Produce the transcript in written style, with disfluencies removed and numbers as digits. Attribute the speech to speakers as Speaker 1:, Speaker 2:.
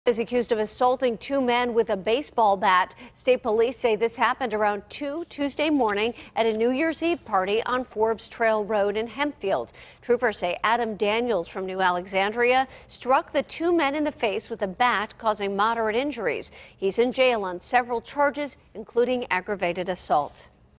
Speaker 1: Is accused of assaulting two men with a baseball bat. State police say this happened around 2 Tuesday morning at a New Year's Eve party on Forbes Trail Road in Hempfield. Troopers say Adam Daniels from New Alexandria struck the two men in the face with a bat, causing moderate injuries. He's in jail on several charges, including aggravated assault.